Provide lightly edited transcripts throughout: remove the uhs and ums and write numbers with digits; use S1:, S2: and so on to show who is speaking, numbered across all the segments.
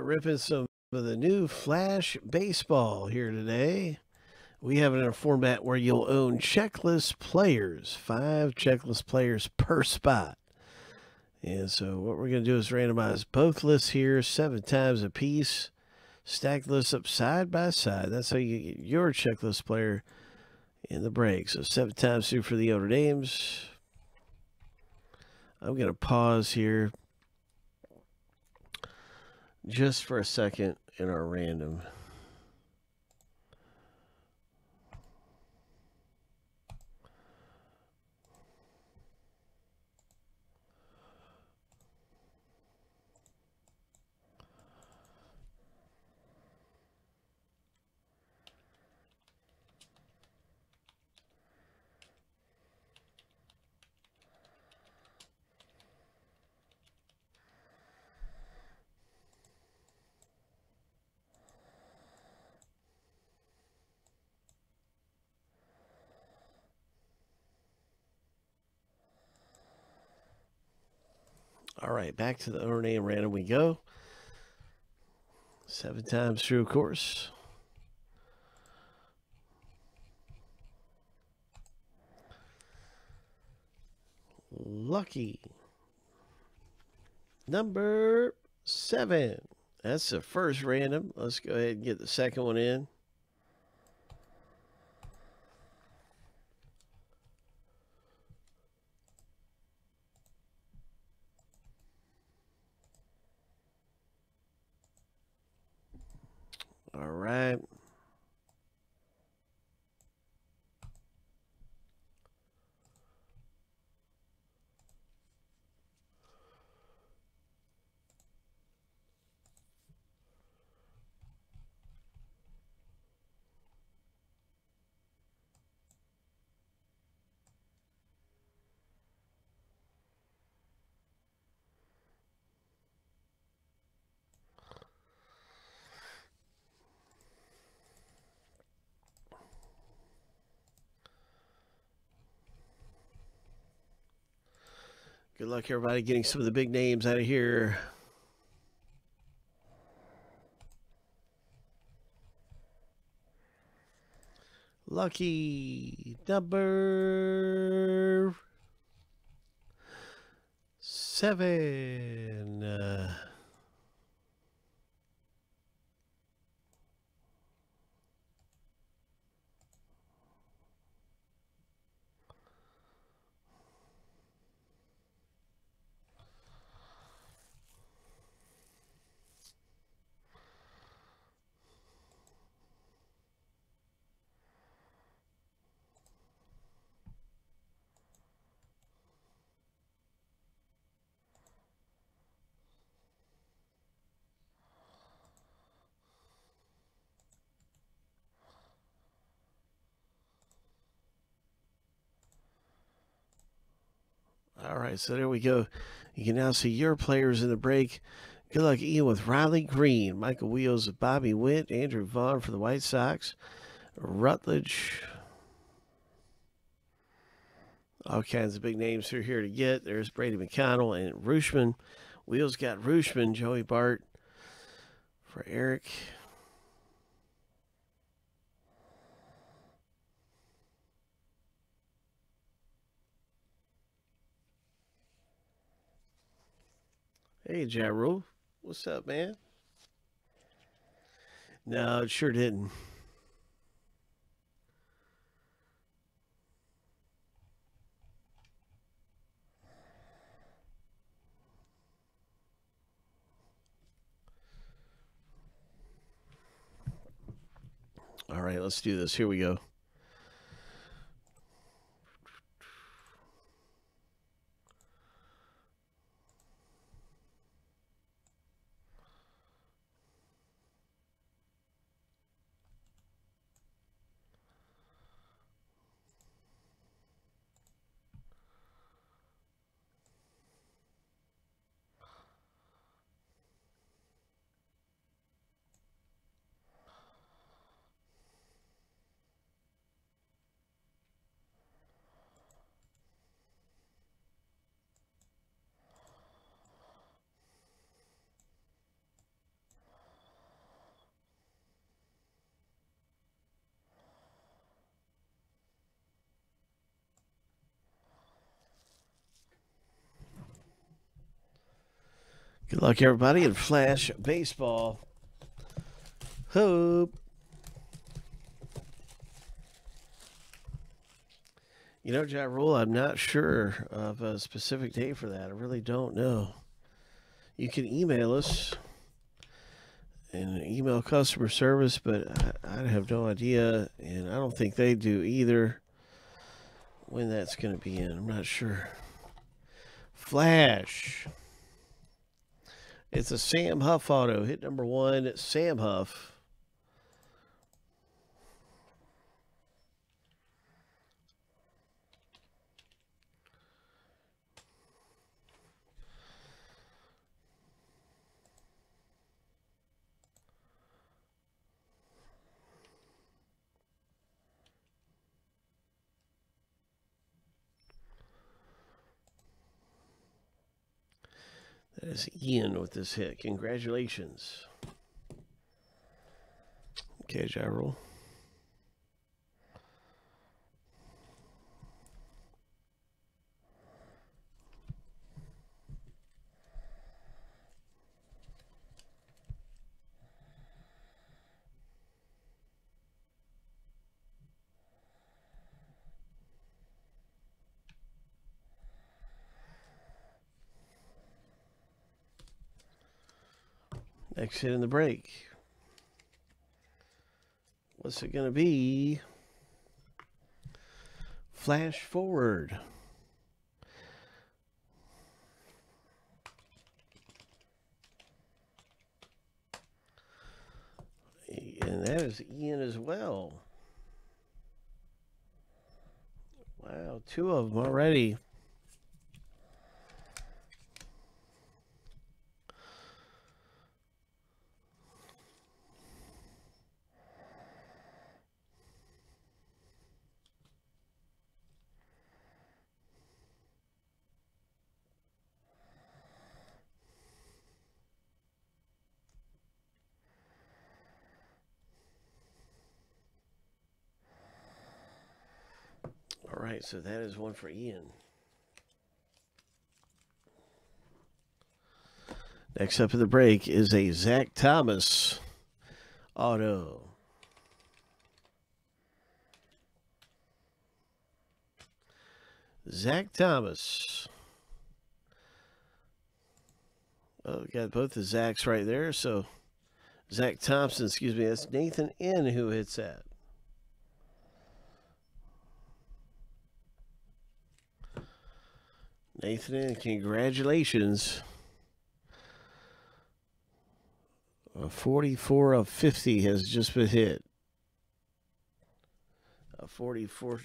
S1: ripping some of the new Flash Baseball here today. We have it in a format where you'll own checklist players, 5 checklist players per spot. And so what we're going to do is randomize both lists here 7 times a piece. Stack lists up side by side. That's how you get your checklist player in the break. So 7 times through for the owner names. I'm going to pause here just for a second in our random. All right, back to the owner name random we go. 7 times through, of course. Lucky number 7. That's the first random. Let's go ahead and get the second one in. All right. Good luck, everybody, getting some of the big names out of here. Lucky number 7. All right, so there we go. You can now see your players in the break. Good luck, Ian, with Riley Green, Michael Wheels with Bobby Witt, Andrew Vaughn for the White Sox, Rutledge. All kinds of big names through here to get. There's Brady McConnell and Rooshman. Wheels got Rooshman, Joey Bart for Eric. Hey, Jaru. What's up, man? No, it sure didn't. All right, let's do this. Here we go. Good luck, everybody, in Flash Baseball. Hope. You know, Ja Rule, I'm not sure of a specific date for that. I really don't know. You can email us and email customer service, but I have no idea, and I don't think they do either, when that's going to be in. I'm not sure. Flash. It's a Sam Huff auto. Hit number 1, Sam Huff. That is Ian with this hit. Congratulations. Okay, Ja Rule. Next hit in the break. What's it going to be? Flash forward. And that is Ian as well. Wow, 2 of them already. All right, so that is one for Ian. Next up in the break is a Zach Thomas auto. Zach Thomas. Oh, we got both the Zachs right there. So Zach Thompson, excuse me, that's Nathan N. who hits that. Nathan N., congratulations. 44 of 50 has just been hit. 44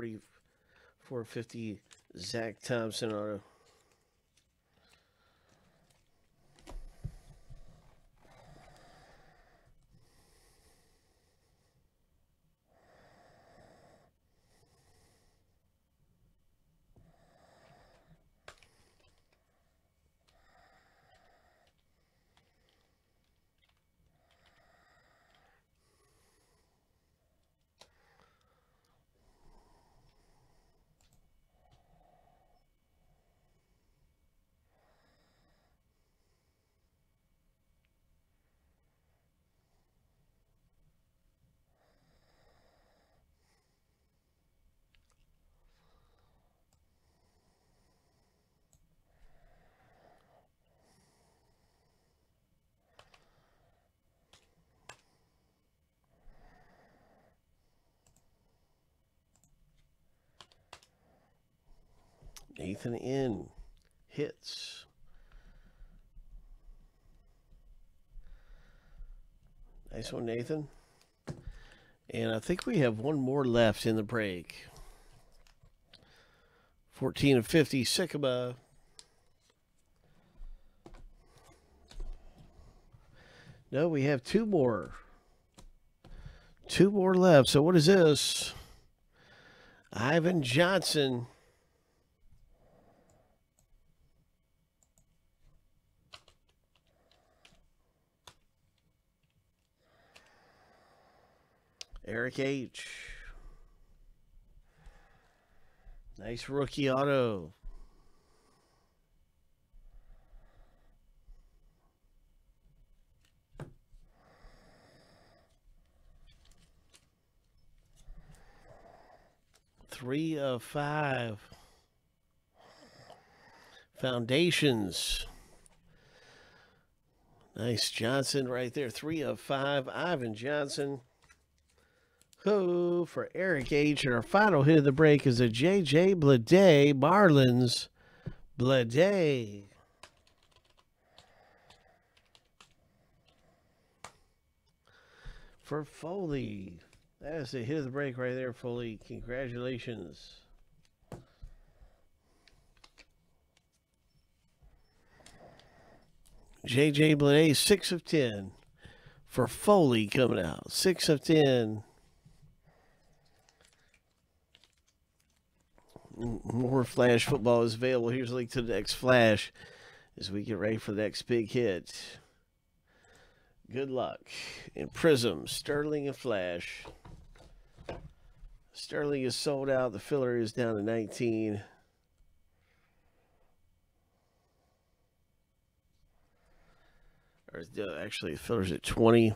S1: 50 Zach Thompson auto. Nathan N. hits. Nice one, Nathan. And I think we have one more left in the break. 14 of 50, Sycamore. No, we have 2 more. 2 more left. So what is this? Ivan Johnson. Eric H. Nice rookie auto. 3 of 5. Foundations. Nice Johnson right there. 3 of 5. Ivan Johnson. Ho for Eric H. And our final hit of the break is a J.J. Bleday. Marlins. Bleday. For Foley. That is the hit of the break right there, Foley. Congratulations. J.J. Bleday, 6 of 10. For Foley coming out. 6 of 10. More Flash football is available. Here's a link to the next Flash as we get ready for the next big hit. Good luck. In Prism, Sterling and Flash. Sterling is sold out. The filler is down to 19. Or actually, the filler's at 20.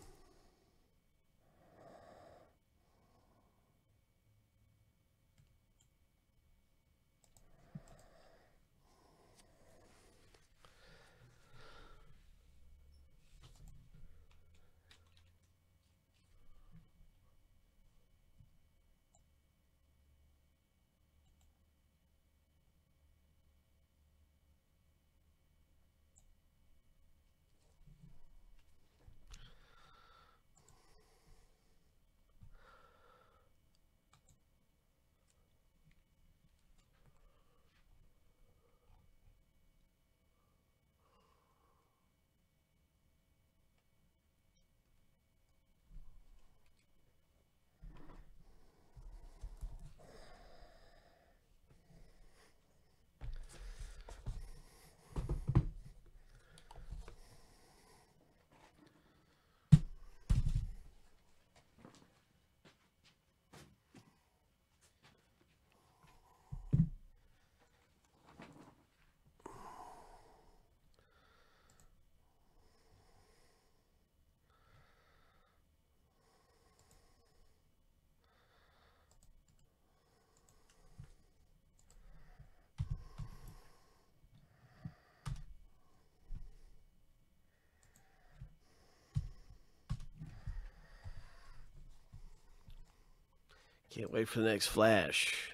S1: Can't wait for the next Flash.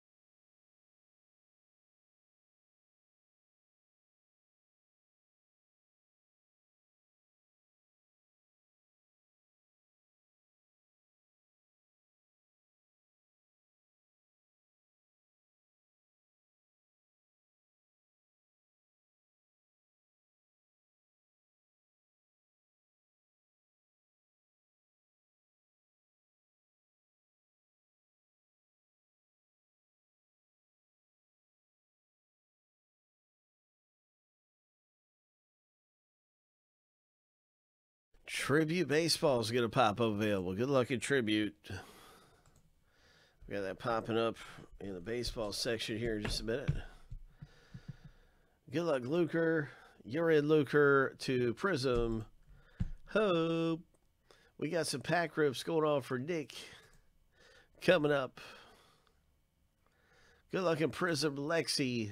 S1: Tribute Baseball is going to pop up available. Good luck in Tribute. We got that popping up in the baseball section here in just a minute. Good luck, Luker. You're in Luker to Prism. Hope. We got some pack rips going on for Nick coming up. Good luck in Prism, Lexi.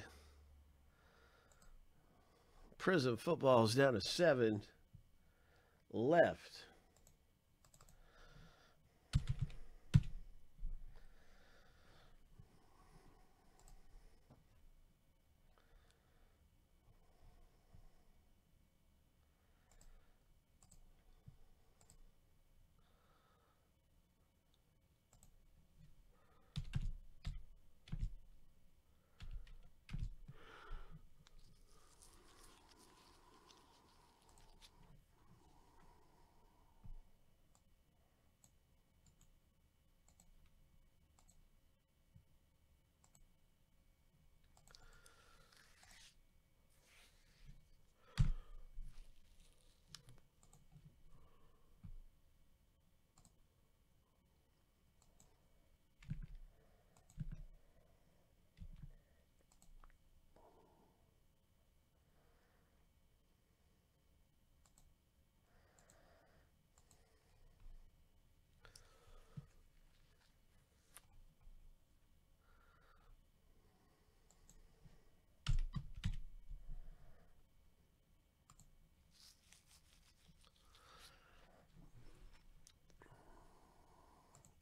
S1: Prism football is down to 7 left.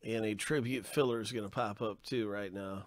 S1: And a tribute filler is going to pop up too right now.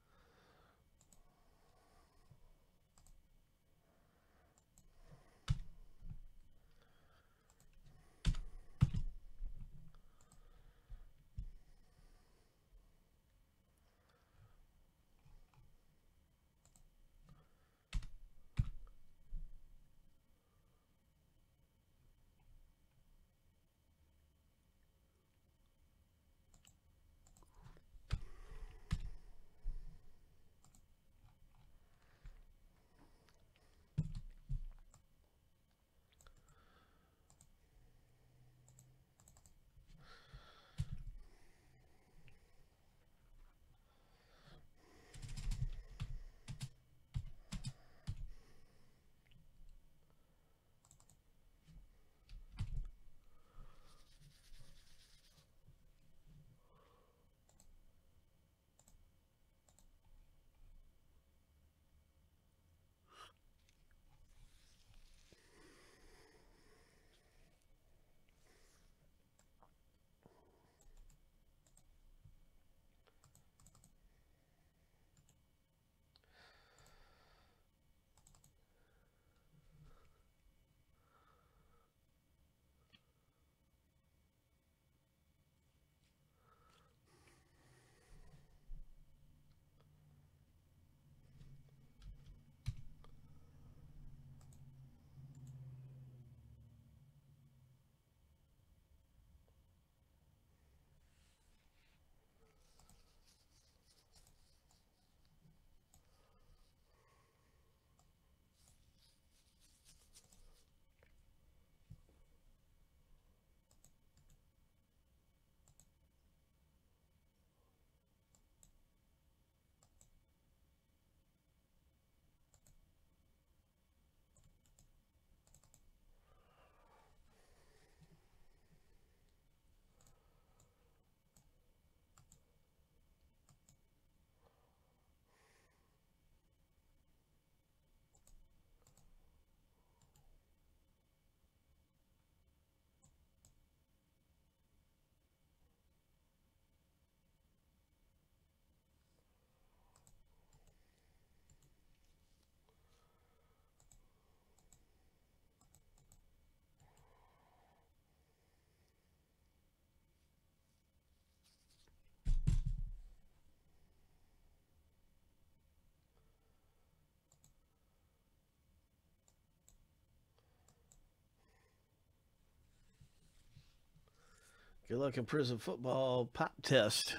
S1: Good luck in prison football pop test.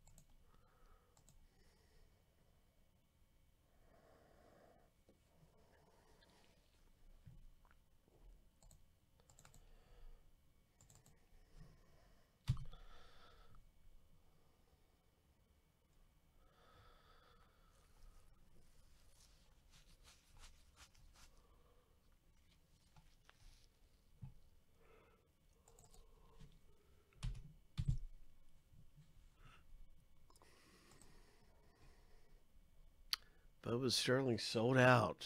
S1: Bubba Sterling sold out.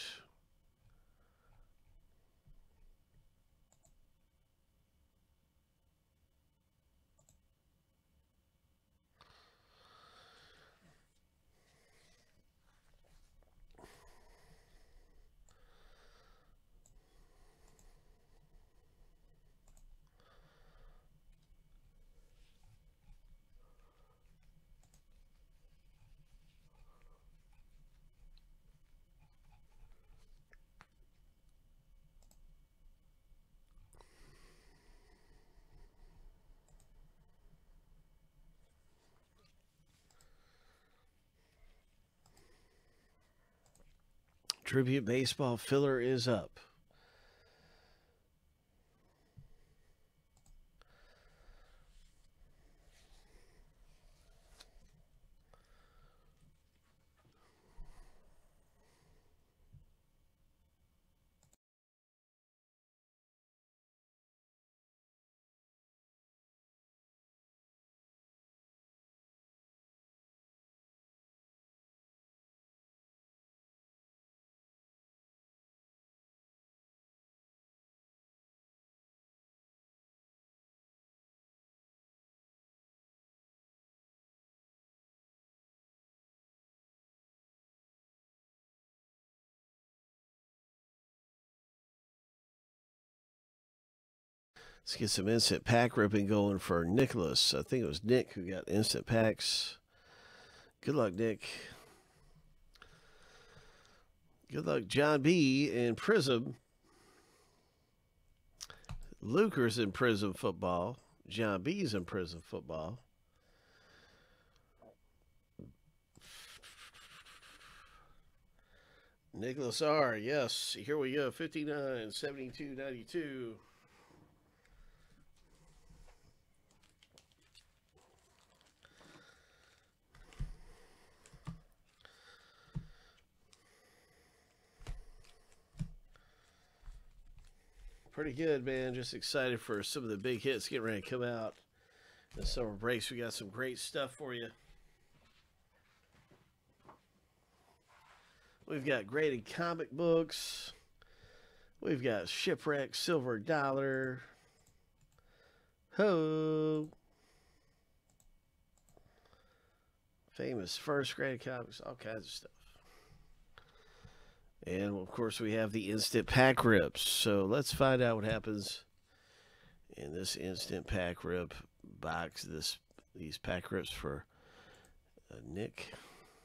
S1: Tribute baseball filler is up. Let's get some instant pack ripping going for Nicholas. I think it was Nick who got instant packs. Good luck, Nick. Good luck, John B. in Prism. Luker's in Prism football. John B's in Prism football. Nicholas R. Yes, here we go. 59, 72, 92. Pretty good, man. Just excited for some of the big hits getting ready to come out. In the summer breaks, we got some great stuff for you. We've got graded comic books. We've got Shipwreck, Silver Dollar. Ho! Famous first grade comics, all kinds of stuff. And, of course, we have the instant pack rips. So let's find out what happens in this instant pack rip box. These pack rips for Nick.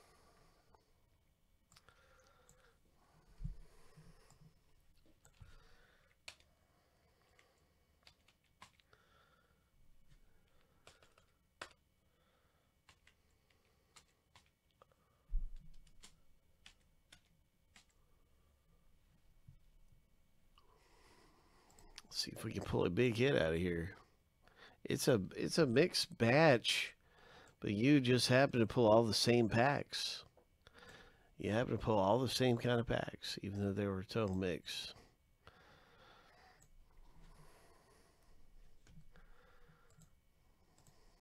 S1: See if we can pull a big hit out of here. It's a mixed batch, but you just happen to pull all the same packs. You happen to pull all the same kind of packs, even though they were total mix.